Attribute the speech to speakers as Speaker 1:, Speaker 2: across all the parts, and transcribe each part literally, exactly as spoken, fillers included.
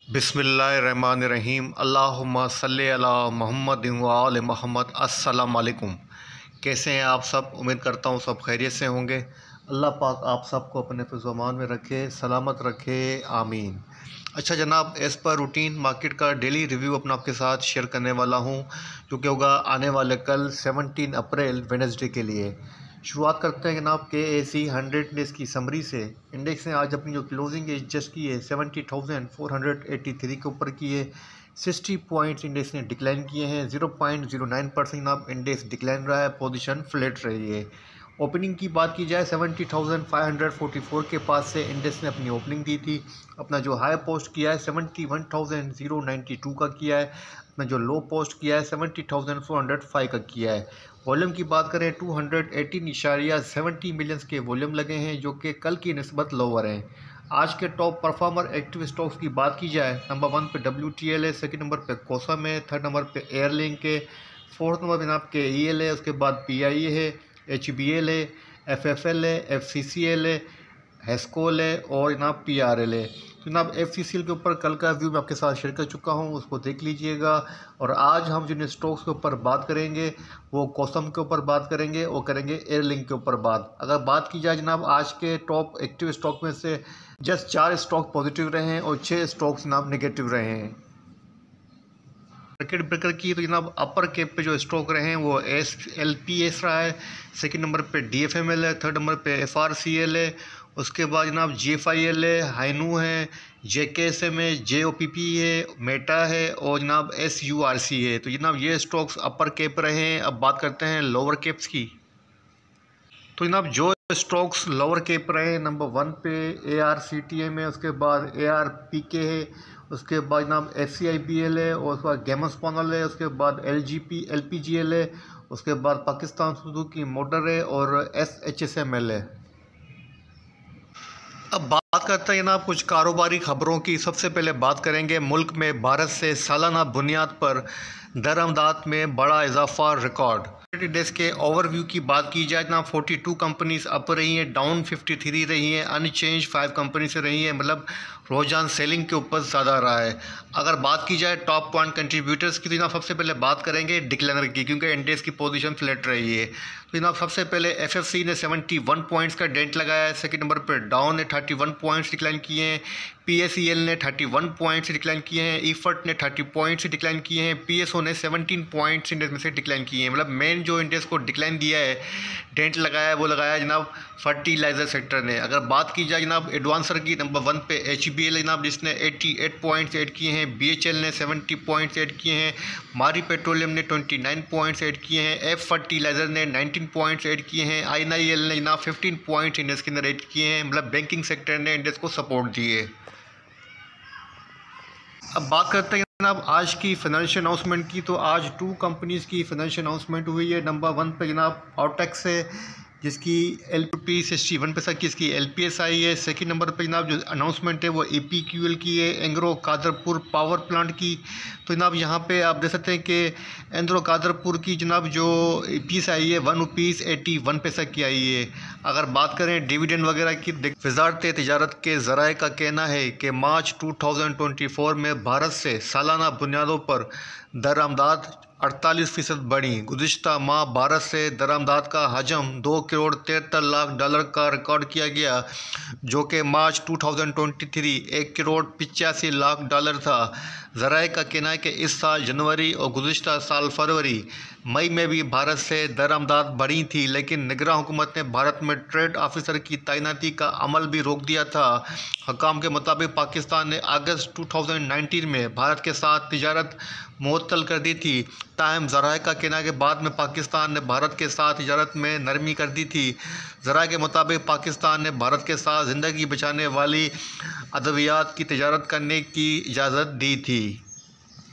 Speaker 1: बिस्मिल्लाहिर्रहमानिर्रहीम। अल्लाहुम्मा सल्ली अला मुहम्मद व आले मुहम्मद। अस्सलाम वालेकुम। कैसे हैं आप सब? उम्मीद करता हूँ सब खैरियत से होंगे। अल्लाह पाक आप सबको अपने फ़िज़्ज़ो-अमान में रखे, सलामत रखे, आमीन। अच्छा जनाब, एज़ पर रूटीन मार्केट का डेली रिव्यू अपना आपके साथ शेयर करने वाला हूँ, जो कि होगा आने वाले कल सत्रह अप्रैल वेडनेसडे के लिए। शुरुआत करते हैं जनाब K S E hundred days की समरी से। इंडेक्स ने आज अपनी जो क्लोजिंग एज जस्ट की है seventy thousand four hundred eighty three के ऊपर की है। सिक्सटी पॉइंट्स इंडेक्स ने डिक्लाइन किए हैं। Zero point zero nine percent जनाब इंडेक्स डिक्लाइन रहा है, पोजीशन फ्लैट रही है। ओपनिंग की बात की जाए seventy thousand five hundred forty four के पास से इंडेक्स ने अपनी ओपनिंग दी थी। अपना जो हाई पोस्ट किया है seventy one thousand zero ninety two का किया है। अपना जो लो पोस्ट किया है seventy thousand four hundred five का किया है। वॉल्यूम की बात करें टू हंड्रेड एटीन इशारिया सेवेंटी मिलियंस के वॉल्यूम लगे हैं, जो कि कल की निस्बत लोअर हैं। आज के टॉप परफॉर्मर एक्टिव स्टॉक्स की बात की जाए, नंबर वन पे डब्ल्यू टी एल है, सेकंड नंबर पे कोसम है, थर्ड नंबर पे एयरलिंक है, फोर्थ नंबर पे जनाब के ई एल है, उसके बाद पी आई ए है, एच बी एल है, एफ एफ एल है, एफ सी सी एल है, हेस्कोल है और जनाब पी आर एल है। तो जनाब एफ सी सी एल के ऊपर कल का व्यू मैं आपके साथ शेयर कर चुका हूँ, उसको देख लीजिएगा। और आज हम जिन स्टॉक्स के ऊपर बात करेंगे वो कोसम के ऊपर बात करेंगे और करेंगे एयरलिंक के ऊपर बात। अगर बात की जाए जनाब आज के टॉप एक्टिव स्टॉक में से जस्ट चार स्टॉक पॉजिटिव रहे हैं और छः स्टॉक्स जनाब नेगेटिव रहे हैं। सर्किट ब्रेकर की तो जनाब अपर कैप पे जो स्टॉक रहे हैं वो एस एल पी एस रहा है, सेकंड नंबर पे डी एफ एम एल है, थर्ड नंबर पे एफ आर सी एल है, उसके बाद जनाब जी एफ आई एल है, हाइनू है, जे के एस एम है, जे ओ पी पी है, मेटा है और जनाब एस यू आर सी है। तो जनाब ये स्टॉक्स अपर कैप रहे हैं। अब बात करते हैं लोअर कैप्स की। तो जनाब जो स्टॉक्स लोअर कैप रहे हैं, नंबर वन पे A R C T M है, उसके बाद ए आर पी के है, उसके बाद जनाब F C I B L है और उसके बाद गेमस्पॉनल है, उसके बाद L G P L P G L है, उसके बाद पाकिस्तान सुजुकी मोटर है और S H S M L है। अब बात करते हैं जनाब कुछ कारोबारी खबरों की। सबसे पहले बात करेंगे मुल्क में भारत से सालाना बुनियाद पर दरामदात में बड़ा इजाफा रिकॉर्ड। डेस्क के ओवरव्यू की बात की जाए ना, फोर्टी टू कंपनीज अप रही हैं, डाउन फिफ्टी थ्री रही हैं, अनचेंज फाइव कंपनी से रही हैं, मतलब रोजान सेलिंग के ऊपर ज़्यादा रहा है। अगर बात की जाए टॉप पॉइंट कंट्रीब्यूटर्स की तो जनाब सबसे पहले बात करेंगे डिक्लाइनर की, क्योंकि इंडेक्स की पोजीशन फ्लैट रही है। तो जनाब सबसे पहले एफ एफ सी ने सेवेंटी वन पॉइंट्स का डेंट लगाया है, सेकंड नंबर पर डाउन ने थर्टी वन पॉइंट्स डिक्लाइन किए हैं, पी एस ई एल ने थर्टी वन पॉइंट्स डिक्लाइन किए हैं, ईफर्ट ने थर्टी पॉइंट्स डिक्लाइन किए हैं, पी एस ओ ने सेवनटीन पॉइंट्स इंडेक्स में से डिक्लाइन किए हैं। मतलब मेन जो इंडेक्स को डिक्लाइन दिया है, डेंट लगाया है, वो लगाया है जनाब फर्टिलाइजर सेक्टर ने। अगर बात की जाए जनाब एडवांसर की, नंबर वन पे एच बी एल जनाब जिसने एटी एट पॉइंट्स ऐड किए हैं, बी एच एल ने सेवेंटी पॉइंट्स ऐड किए हैं, मारी पेट्रोलियम ने ट्वेंटी नाइन पॉइंट्स ऐड किए हैं, एफ फर्टिलाइजर ने नाइनटीन पॉइंट्स ऐड किए हैं, आई एन आई एल ने जनाब फिफ्टीन पॉइंट्स इंडेक्स के अंदर ऐड किए हैं। मतलब बैंकिंग सेक्टर ने इंडेक्स को सपोर्ट दिए। अब बात करते हैं जनाब आज की फाइनेंशियल अनाउंसमेंट की। तो आज टू कंपनीज़ की फाइनेंशियल अनाउंसमेंट हुई है। नंबर वन पे जनाब ऑटेक्स है, जिसकी एल पी सिक्सटी वन पैसा की इसकी एल पी एस आई है। सेकंड नंबर पे जनाब जो अनाउंसमेंट है वो ए पी क्यू एल की है, एंग्रो कादरपुर पावर प्लांट की। तो जनाब यहाँ पे आप देख सकते हैं कि एंग्रो कादरपुर की जनाब जो ए पी एस आई है वन रुपीज़ एटी वन पैसा की आई है। अगर बात करें डिविडेंड वगैरह की, वजारत तिजारत के ज़राए का कहना है कि March two thousand twenty four में भारत से सालाना बुनियादों पर दरामदाद अड़तालीस फ़ीसद बढ़ी। गुज़िश्ता माह भारत से दरामदाद का हजम दो करोड़ तिहत्तर लाख डॉलर का रिकॉर्ड किया गया, जो कि March two thousand twenty three एक करोड़ पिचासी लाख डॉलर था। ज़राए का कहना है कि इस साल जनवरी और गुज़िश्ता साल फरवरी मई में भी भारत से दरामदाद बढ़ी थी, लेकिन निगरान हुकूमत ने भारत में ट्रेड ऑफिसर की तैनाती का अमल भी रोक दिया था। हुकाम के मुताबिक पाकिस्तान ने अगस्त टू थाउजेंड नाइनटीन में भारत के साथ तिजारत मुअत्तल कर दी थी। ताहम ज़राए का कहना है कि बाद में पाकिस्तान ने भारत के साथ तिजारत में नरमी कर दी थी। ज़राए के मुताबिक पाकिस्तान ने भारत के साथ ज़िंदगी बचाने वाली अद्वियात की तिजारत करने की इजाज़त दी थी।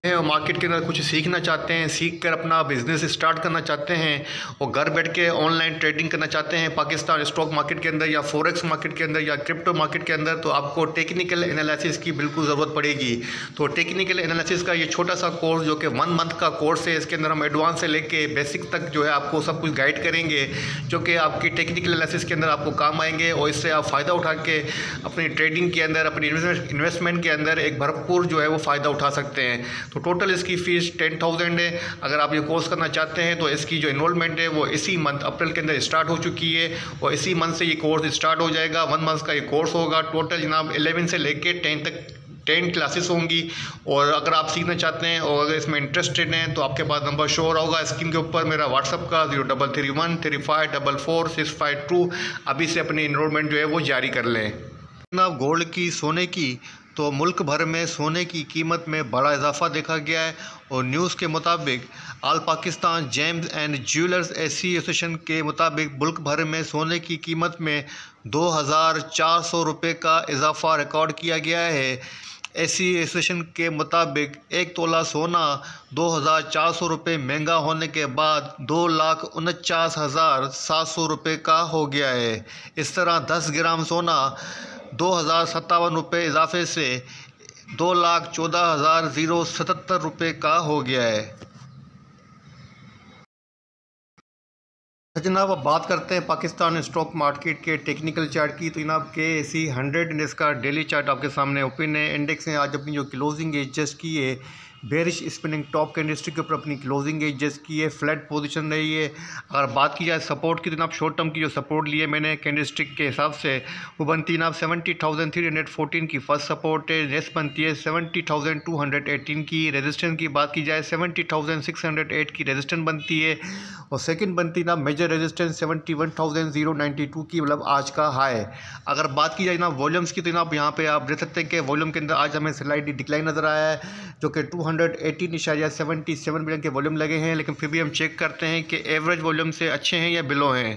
Speaker 1: हैं और मार्केट के अंदर कुछ सीखना चाहते हैं, सीख कर अपना बिजनेस स्टार्ट करना चाहते हैं और घर बैठ के ऑनलाइन ट्रेडिंग करना चाहते हैं पाकिस्तान स्टॉक मार्केट के अंदर या फॉरेक्स मार्केट के अंदर या क्रिप्टो मार्केट के अंदर, तो आपको टेक्निकल एनालिसिस की बिल्कुल ज़रूरत पड़ेगी। तो टेक्निकल एनालिसिस का ये छोटा सा कोर्स जो कि वन मंथ का कोर्स है, इसके अंदर हम एडवांस से लेके बेसिक तक जो है आपको सब कुछ गाइड करेंगे जो कि आपकी टेक्निकल एनालिसिस के अंदर आपको काम आएंगे और इससे आप फ़ायदा उठा के अपनी ट्रेडिंग के अंदर, अपनी इन्वेस्टमेंट के अंदर एक भरपूर जो है वो फ़ायदा उठा सकते हैं। तो टोटल इसकी फ़ीस टेन थाउजेंड है। अगर आप ये कोर्स करना चाहते हैं तो इसकी जो इनरोलमेंट है वो इसी मंथ अप्रैल के अंदर स्टार्ट हो चुकी है और इसी मंथ से ये कोर्स स्टार्ट हो जाएगा। वन मंथ का ये कोर्स होगा। टोटल जनाब इलेवन से लेके टेन तक टेन क्लासेस होंगी और अगर आप सीखना चाहते हैं और अगर इसमें इंटरेस्टेड हैं तो आपके पास नंबर शो हो रहा होगा स्क्रीन के ऊपर मेरा व्हाट्सअप का zero double three one three five double four six five two. अभी से अपनी इनरोलमेंट जो है वो जारी कर लें। जनाब गोल्ड की, सोने की, तो मुल्क भर में सोने की कीमत में बड़ा इजाफा देखा गया है और न्यूज़ के मुताबिक all Pakistan gems and jewellers association के मुताबिक मुल्क भर में सोने की कीमत में दो हज़ार चार सौ रुपये का इजाफा रिकॉर्ड किया गया है। एसोसिएशन के मुताबिक एक तोला सोना दो हज़ार चार सौ रुपये महंगा होने के बाद दो लाख उनचास हज़ार सात सौ रुपये का हो गया है। इस तरह दस ग्राम सोना दो हज़ार सत्तावन रुपये इजाफे से दो लाख चौदह हज़ार ज़ीरो सतहत्तर रुपये का हो गया है। जनाब अब बात करते हैं पाकिस्तान स्टॉक मार्केट के टेक्निकल चार्ट की। तो जनाब के सी हंड्रेड इंडेक्स का डेली चार्ट आपके सामने ओपन है। इंडेक्स ने आज अपनी जो क्लोजिंग एज जस्ट की है बेरिश स्पिनिंग टॉप कैंडलस्टिक के ऊपर अपनी क्लोजिंग एज जस्ट की है, फ्लैट पोजीशन रही है। अगर बात की जाए सपोर्ट की तो जनाब शॉर्ट टर्म की जो सपोर्ट ली है मैंने कैंडलस्टिक के हिसाब से वो बनती है जनाब seventy thousand three hundred fourteen की फर्स्ट सपोर्ट है। नेक्स्ट बनती है seventy thousand two hundred eighteen की। रेजिस्टेंस की बात की जाए seventy thousand six hundred eight की रेजिस्टेंस बनती है और सेकंड बनती है ना major resistance seventy one thousand zero ninety two की, मतलब आज का हाई। अगर बात की जाए ना वॉल्यूम्स की तो जनाब यहाँ पे आप देख सकते हैं कि वॉल्यूम के अंदर आज हमें स्लाइडली डिक्लाइन नज़र आया है जो कि टू हंड्रेड एटीन इशारिया सेवेंटी सेवन मिलियन के वॉल्यूम लगे हैं, लेकिन फिर भी हम चेक करते हैं कि एवरेज वॉल्यूम से अच्छे हैं या बिलो हैं।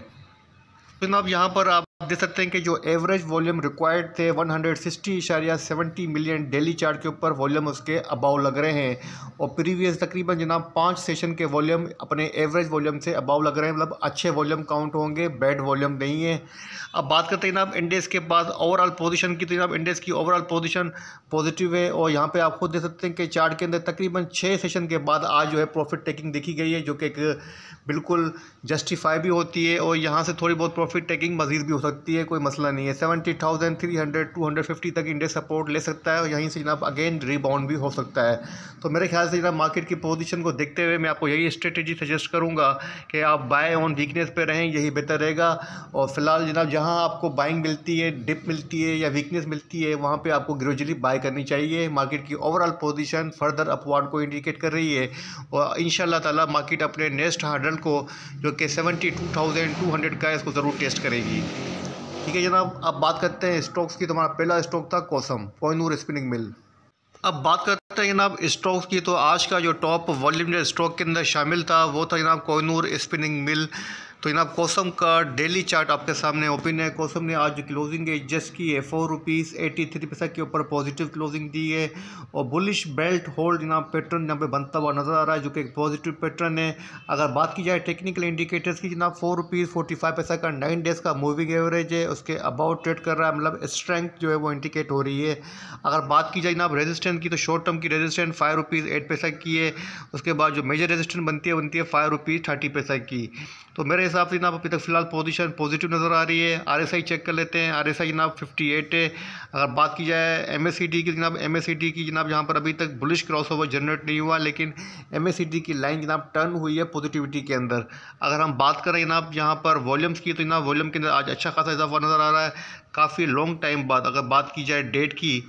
Speaker 1: तो जनाब यहाँ पर आप देख सकते हैं कि जो एवरेज वॉल्यूम रिक्वायर्ड थे वन हंड्रेड सिक्सटी इशारिया सेवेंटी मिलियन डेली चार्ट के ऊपर वॉल्यूम उसके अबाव लग रहे हैं और प्रीवियस तकरीबन जनाब पाँच सेशन के वॉल्यूम अपने एवरेज वॉल्यूम से अबाव लग रहे हैं, मतलब अच्छे वॉल्यूम काउंट होंगे, बैड वॉल्यूम नहीं है। अब बात करते हैं जनाब इंडेक्स के बाद ओवरऑल पोजीशन की। तो जनाब इंडेक्स की ओवरऑल पोजीशन पॉजिटिव है और यहाँ पे आप खुद देख सकते हैं कि चार्ट के अंदर तकरीबन छः सेशन के बाद आज जो है प्रॉफिट टेकिंग देखी गई है जो कि एक बिल्कुल जस्टिफाई भी होती है और यहाँ से थोड़ी बहुत प्रॉफिट टेकिंग मजीद भी हो सकती है, कोई मसला नहीं है। Seventy thousand three hundred two hundred fifty तक इंडेक्स सपोर्ट ले सकता है और यहीं से जनाब अगेन रिबाउंड भी हो सकता है। तो मेरे ख्याल से जनाब मार्केट की पोजीशन को देखते हुए मैं आपको यही स्ट्रेटेजी सजेस्ट करूँगा कि आप बाय ऑन वीकनेस पे रहें, यही बेहतर रहेगा। और फिलहाल जनाब जहाँ आपको बाइंग मिलती है, डिप मिलती है या वीकनेस मिलती है वहाँ पर आपको ग्रेजुअली बाय करनी चाहिए। मार्केट की ओवरऑल पोजीशन फर्दर अपवार्ड को इंडिकेट कर रही है और इंशाल्लाह ताला मार्केट अपने नेक्स्ट हार्डल को जो कि seventy two thousand two hundred का है इसको ज़रूर टेस्ट करेगी। ठीक है जनाब, अब बात करते हैं स्टॉक्स की। तो हमारा पहला स्टॉक था कोसम, कोहिनूर स्पिनिंग मिल। अब बात करते हैं जनाब स्टॉक्स की। तो आज का जो टॉप वॉल्यूम जो स्टॉक के अंदर शामिल था वो था जनाब कोहिनूर स्पिनिंग मिल। तो जनाब कोसम का डेली चार्ट आपके सामने ओपन है। कोसम ने आज क्लोजिंग एडजस्ट की है फोर रुपीज़ एटी थ्री पैसा के ऊपर पॉजिटिव क्लोजिंग दी है और बुलिश बेल्ट होल्ड जनाब पैटर्न यहाँ पे बनता हुआ नज़र आ रहा है जो कि एक पॉजिटिव पैटर्न है। अगर बात की जाए टेक्निकल इंडिकेटर्स की जनाब फोर रुपीज़ फोर्टी फाइव पैसा का नाइन डेज़ का मूविंग एवरेज है, उसके अबाउट ट्रेड कर रहा है, मतलब स्ट्रेंथ जो है वो इंडिकेट हो रही है। अगर बात की जाए जनाब रेजिस्टेंस की तो शॉर्ट टर्म की रेजिस्टेंस फाइव रुपीज़ एट पैसा की है, उसके बाद जो मेजर रेजिस्टेंस बनती है बनती है फाइव रुपीज़ थर्टी पैसा की। तो मेरे हिसाब से जनाब अभी तक फिलहाल पोजीशन पॉजिटिव नज़र आ रही है। आरएसआई चेक कर लेते हैं। आरएसआई जनाब फिफ्टी एट है। अगर बात की जाए एमएसीडी की जनाब एमएसीडी की जनाब यहाँ पर अभी तक बुलिश क्रॉसओवर जनरेट नहीं हुआ, लेकिन एमएसीडी की लाइन जनाब टर्न हुई है पॉजिटिविटी के अंदर। अगर हम बात करें जनाब यहाँ पर वॉल्यूम्स की तो जनाब वॉल्यूम के अंदर आज अच्छा खासा इजाफा नज़र आ रहा है काफ़ी लॉन्ग टाइम बाद। अगर बात की जाए डेट की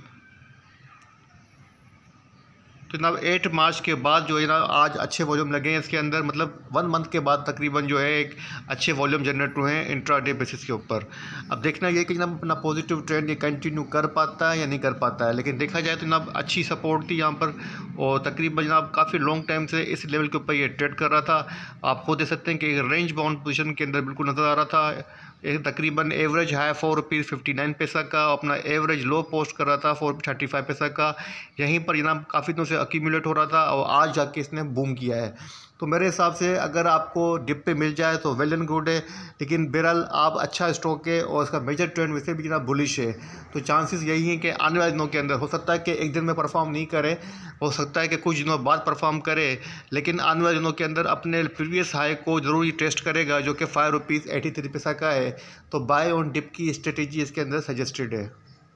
Speaker 1: तो जनाब एट मार्च के बाद जो है ना आज अच्छे वॉल्यूम लगे हैं इसके अंदर, मतलब वन मंथ के बाद तकरीबन जो है एक अच्छे वॉल्यूम जनरेट हुए हैं इंट्रा डे बेसिस के ऊपर। अब देखना ये कि जनाब अपना पॉजिटिव ट्रेंड ये कंटिन्यू कर पाता है या नहीं कर पाता है, लेकिन देखा जाए तो जनाब अच्छी सपोर्ट थी यहाँ पर और तकरीबन जनाब काफ़ी लॉन्ग टाइम से इस लेवल के ऊपर ये ट्रेड कर रहा था। आप खुद देख सकते हैं कि रेंज बाउंड पोजीशन के अंदर बिल्कुल नज़र आ रहा था एक तकरीबन average high four rupees fifty nine पैसा का, अपना एवरेज लो पोस्ट कर रहा था फोर थर्टी फाइव पैसा का। यहीं पर जनाब काफ़ी दिनों से अक्यूमुलेट हो रहा था और आज जाके इसने बूम किया है। तो मेरे हिसाब से अगर आपको डिप पे मिल जाए तो वेल एंड गुड है, लेकिन बहरहाल आप अच्छा स्टॉक है और इसका मेजर ट्रेंड वैसे भी जनाब बुलिश है। तो चांसेस यही हैं कि आने वाले दिनों के अंदर हो सकता है कि एक दिन में परफॉर्म नहीं करे, हो सकता है कि कुछ दिनों बाद परफॉर्म करे, लेकिन आने वाले दिनों के अंदर अपने प्रीवियस हाई को ज़रूर ही टेस्ट करेगा जो कि फाइव रुपीज़ एटी थ्री पैसा का है। तो बाय ऑन डिप की स्ट्रेटेजी इसके अंदर सजेस्टेड है।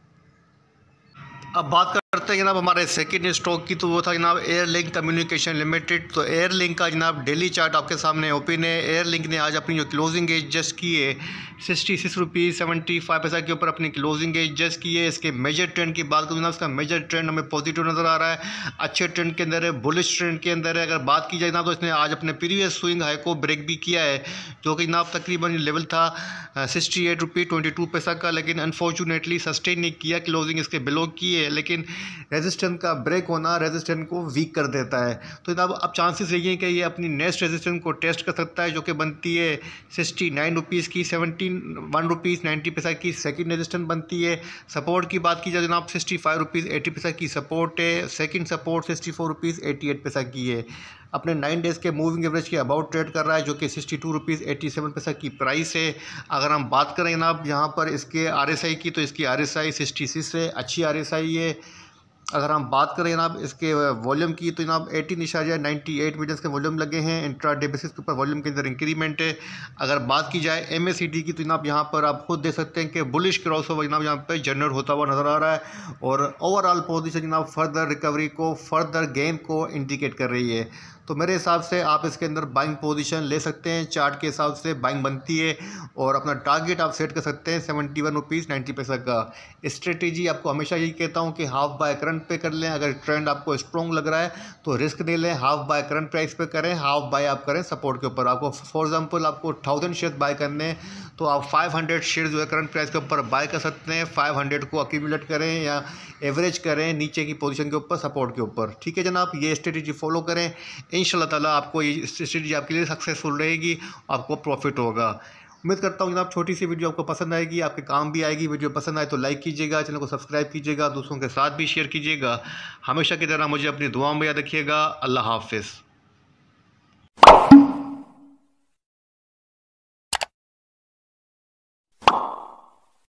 Speaker 1: अब बात करते हैं जनाब हमारे सेकंड स्टॉक की, तो वो था जनाब एयरलिंक कम्युनिकेशन लिमिटेड। तो एयरलिंक का जनाब डेली चार्ट आपके सामने ओपन है। एयरलिंक ने आज अपनी जो क्लोजिंग एज जस्ट की है sixty six rupees seventy five पैसा के ऊपर अपनी क्लोजिंग एज जस्ट की है। इसके मेजर ट्रेंड की बात करूँ ना, उसका मेजर ट्रेंड हमें पॉजिटिव नज़र आ रहा है, अच्छे ट्रेंड के अंदर है, बुलिश ट्रेंड के अंदर है। अगर बात की जाए ना तो इसने आज अपने प्रीवियस स्विंग हाई को ब्रेक भी किया है, जो कि जनाब तकरीबन लेवल था sixty eight rupees twenty two पैसा का, लेकिन अनफॉर्चुनेटली सस्टेन नहीं किया, क्लोजिंग इसके बिलो की है। लेकिन रेजिस्टेंस का ब्रेक होना रेजिस्टेंस को वीक कर देता है। तो जनाब अब चांसेस यही हैं कि ये अपनी नेक्स्ट रेजिस्टेंस को टेस्ट कर सकता है, जो कि बनती है सिक्सटी नाइन रुपीज़ की, सेवेंटी वन रुपीज़ नाइन्टी पैसा की सेकंड रेजिस्टेंस बनती है। सपोर्ट की बात की जाए जनाब सिक्सटी फाइव रुपीज़ एटी पैसा की सपोर्ट है, second support sixty four rupees eighty eight पैसा की है। अपने नाइन डेज़ के मूविंग एवरेज के अबाउट ट्रेड कर रहा है, जो कि sixty two rupees eighty seven पैसा की प्राइस है। अगर हम बात करें जनाब यहाँ पर इसके आर एस आई की, तो इसकी R S I sixty six है, अच्छी आर एस आई है। अगर हम बात करें जनाब इसके वॉल्यूम की, तो जनाब एटीन इशारिया नाइन्टी एट मिलियन के वॉल्यूम लगे हैं। इंट्रा डे बेसिस के ऊपर वॉल्यूम के अंदर इंक्रीमेंट है। अगर बात की जाए एम ए सी डी की, तो जनाब यहाँ पर आप खुद देख सकते हैं कि बुलिश क्रॉस ओवर जनाब यहाँ पर जनरेट होता हुआ नज़र आ रहा है और ओवरऑल पोजीशन जनाब फर्दर रिकवरी को, फर्दर गेम को इंडिकेट कर रही है। तो मेरे हिसाब से आप इसके अंदर बाइंग पोजीशन ले सकते हैं, चार्ट के हिसाब से बाइंग बनती है और अपना टारगेट आप सेट कर सकते हैं सेवेंटी वन रुपीज़ नाइन्टी पैसा का। स्ट्रेटेजी आपको हमेशा यही कहता हूं कि हाफ बाय करंट पे कर लें। अगर ट्रेंड आपको स्ट्रॉन्ग लग रहा है तो रिस्क दे लें, हाफ बाय करंट प्राइस पे करें, हाफ बाय आप करें सपोर्ट के ऊपर। आपको फॉर एग्जांपल आपको थाउजेंड शेयर बाय करने हैं तो आप फाइव हंड्रेड शेयर जो है करंट प्राइस के ऊपर बाय कर सकते हैं। फाइव हंड्रेड को अक्यूमुलेट करें या एवरेज करें नीचे की पोजीशन के ऊपर, सपोर्ट के ऊपर। ठीक है जनाब, ये स्ट्रेटेजी फॉलो करें, इंशाल्लाह ताला आपको ये स्ट्रेटेजी आपके लिए सक्सेसफुल रहेगी, आपको प्रॉफिट होगा। उम्मीद करता हूँ जनाब छोटी सी वीडियो आपको पसंद आएगी, आपके काम भी आएगी। वीडियो पसंद आए तो लाइक कीजिएगा, चैनल को सब्सक्राइब कीजिएगा, दोस्तों के साथ भी शेयर कीजिएगा। हमेशा की तरह मुझे अपनी दुआओं में याद रखिएगा। अल्लाह हाफिज़।